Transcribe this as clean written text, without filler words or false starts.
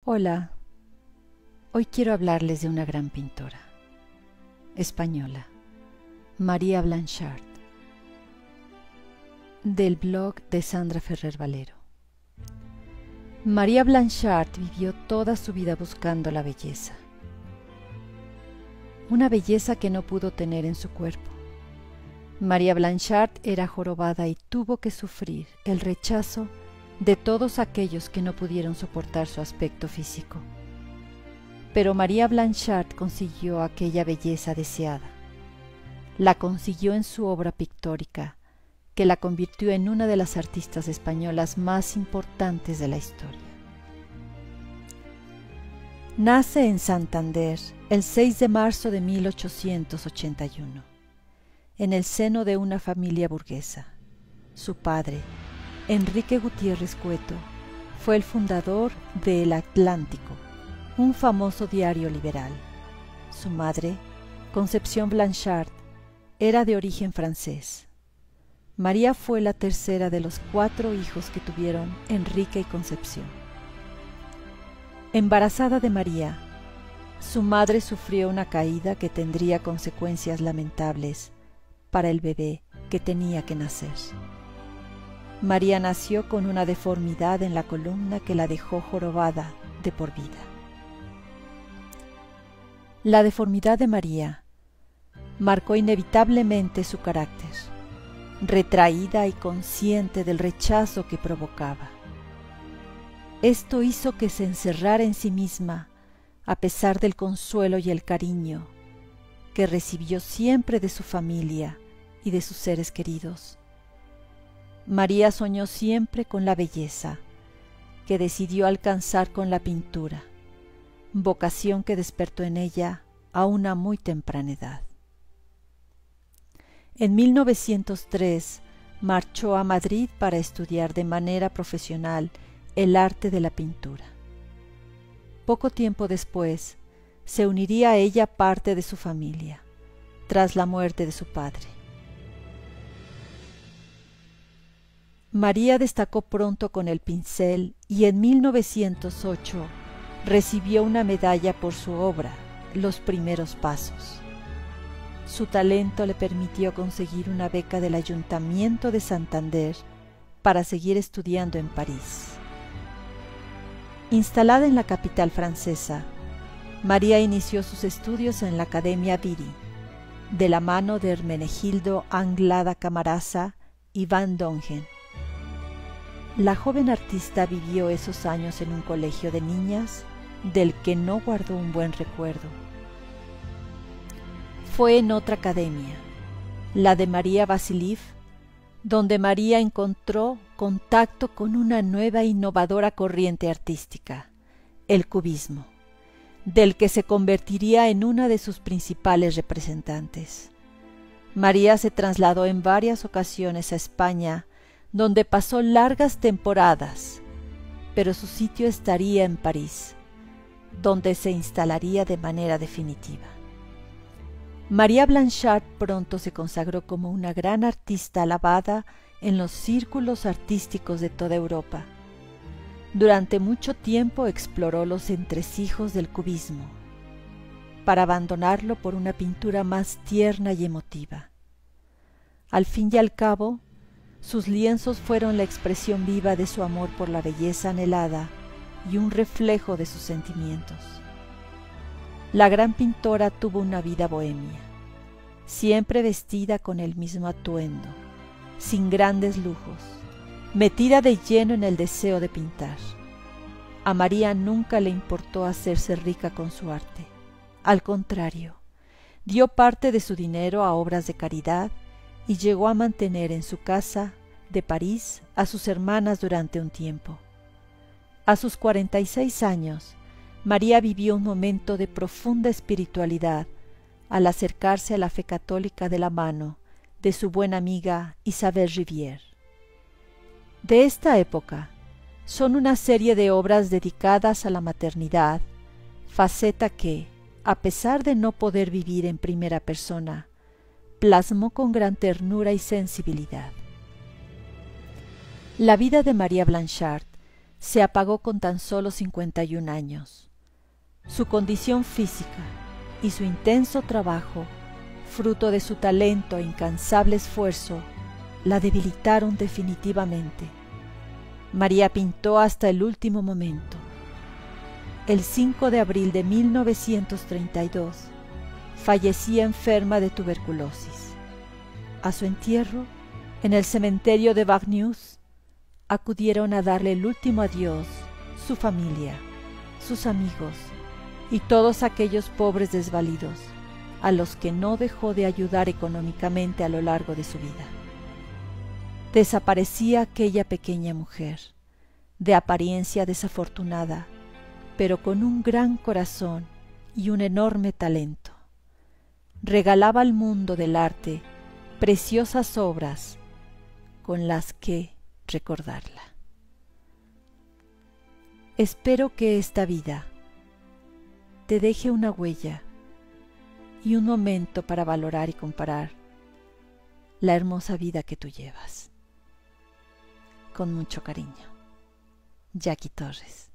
Hola, hoy quiero hablarles de una gran pintora española, María Blanchard, del blog de Sandra Ferrer Valero. María Blanchard vivió toda su vida buscando la belleza, una belleza que no pudo tener en su cuerpo. María Blanchard era jorobada y tuvo que sufrir el rechazo de todos aquellos que no pudieron soportar su aspecto físico. Pero María Blanchard consiguió aquella belleza deseada. La consiguió en su obra pictórica, que la convirtió en una de las artistas españolas más importantes de la historia. Nace en Santander el 6 de marzo de 1881, en el seno de una familia burguesa. Su padre, Enrique Gutiérrez Cueto, fue el fundador de El Atlántico, un famoso diario liberal. Su madre, Concepción Blanchard, era de origen francés. María fue la tercera de los 4 hijos que tuvieron Enrique y Concepción. Embarazada de María, su madre sufrió una caída que tendría consecuencias lamentables para el bebé que tenía que nacer. María nació con una deformidad en la columna que la dejó jorobada de por vida. La deformidad de María marcó inevitablemente su carácter, retraída y consciente del rechazo que provocaba. Esto hizo que se encerrara en sí misma, a pesar del consuelo y el cariño que recibió siempre de su familia y de sus seres queridos. María soñó siempre con la belleza, que decidió alcanzar con la pintura, vocación que despertó en ella a una muy temprana edad. En 1903 marchó a Madrid para estudiar de manera profesional el arte de la pintura. Poco tiempo después se uniría a ella parte de su familia, tras la muerte de su padre. María destacó pronto con el pincel y en 1908 recibió una medalla por su obra, Los primeros pasos. Su talento le permitió conseguir una beca del Ayuntamiento de Santander para seguir estudiando en París. Instalada en la capital francesa, María inició sus estudios en la Academia Viry, de la mano de Hermenegildo Anglada Camarasa y Van Dongen. La joven artista vivió esos años en un colegio de niñas del que no guardó un buen recuerdo. Fue en otra academia, la de María Vasiliv, donde María encontró contacto con una nueva e innovadora corriente artística, el cubismo, del que se convertiría en una de sus principales representantes. María se trasladó en varias ocasiones a España, donde pasó largas temporadas, pero su sitio estaría en París, donde se instalaría de manera definitiva. María Blanchard pronto se consagró como una gran artista alabada en los círculos artísticos de toda Europa. Durante mucho tiempo exploró los entresijos del cubismo, para abandonarlo por una pintura más tierna y emotiva. Al fin y al cabo, sus lienzos fueron la expresión viva de su amor por la belleza anhelada y un reflejo de sus sentimientos. La gran pintora tuvo una vida bohemia, siempre vestida con el mismo atuendo, sin grandes lujos, metida de lleno en el deseo de pintar. A María nunca le importó hacerse rica con su arte. Al contrario, dio parte de su dinero a obras de caridad y llegó a mantener en su casa de París a sus hermanas durante un tiempo. A sus 46 años, María vivió un momento de profunda espiritualidad al acercarse a la fe católica de la mano de su buena amiga Isabelle Rivière. De esta época son una serie de obras dedicadas a la maternidad, faceta que, a pesar de no poder vivir en primera persona, plasmó con gran ternura y sensibilidad. La vida de María Blanchard se apagó con tan solo 51 años. Su condición física y su intenso trabajo, fruto de su talento e incansable esfuerzo, la debilitaron definitivamente. María pintó hasta el último momento. El 5 de abril de 1932 fallecía enferma de tuberculosis. A su entierro, en el cementerio de Bagneux, acudieron a darle el último adiós su familia, sus amigos y todos aquellos pobres desvalidos a los que no dejó de ayudar económicamente a lo largo de su vida. Desaparecía aquella pequeña mujer, de apariencia desafortunada, pero con un gran corazón y un enorme talento. Regalaba al mundo del arte preciosas obras con las que recordarla. Espero que esta vida te deje una huella y un momento para valorar y comparar la hermosa vida que tú llevas. Con mucho cariño, Jackie Torres.